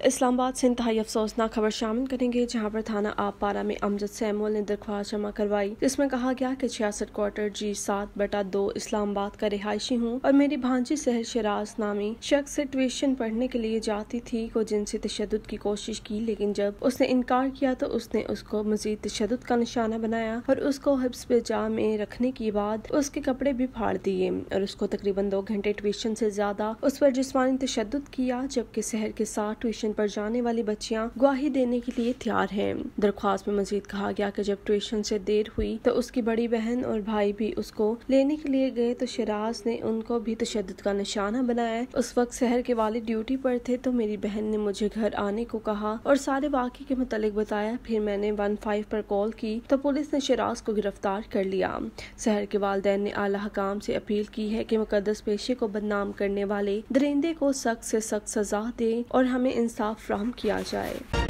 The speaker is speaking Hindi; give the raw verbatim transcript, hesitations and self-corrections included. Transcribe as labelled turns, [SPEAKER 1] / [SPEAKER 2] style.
[SPEAKER 1] इस्लामाबाद से इंतहाई अफसोसनाक खबर शामिल करेंगे, जहां पर थाना आबपारा में अमजद सैमुअल ने दरख्वास्त जमा करवाई, जिसमें कहा गया कि छियासठ क्वार्टर जी सात बटा दो इस्लामाबाद का रिहायशी हूँ और मेरी भांजी सहर शराज नामी शख्स से ट्यूशन पढ़ने के लिए जाती थी को जिनसे तशद्दुद की कोशिश की, लेकिन जब उसने इनकार किया तो उसने उसको मजीद तशद्दुद का निशाना बनाया और उसको हिब्स पे जा में रखने के बाद उसके कपड़े भी फाड़ दिए और उसको तकरीबन दो घंटे ट्यूशन से ज्यादा उस पर जिस्मानी तशद्दुद किया, जबकि सहर के साथ ट्यूशन पर जाने वाली बच्चियां गवाही देने के लिए तैयार हैं। दरख्वास्त में मजीद कहा गया कि जब ट्यूशन से देर हुई तो उसकी बड़ी बहन और भाई भी उसको लेने के लिए गए तो शराज ने उनको भी तशद्दुद का निशाना बनाया। उस वक्त सहर के वालिद ड्यूटी पर थे तो मेरी बहन ने मुझे घर आने को कहा और सारे वाक़े के मुतालिक बताया। फिर मैंने वन फाइव पर कॉल की तो पुलिस ने शराज को गिरफ्तार कर लिया। सहर के वालिदैन ने आला हकाम से अपील की है कि मुकद्दस पेशे को बदनाम करने वाले दरिंदे को सख्त से सख्त सजा दे और हमें इंसाफ फराहम किया जाए।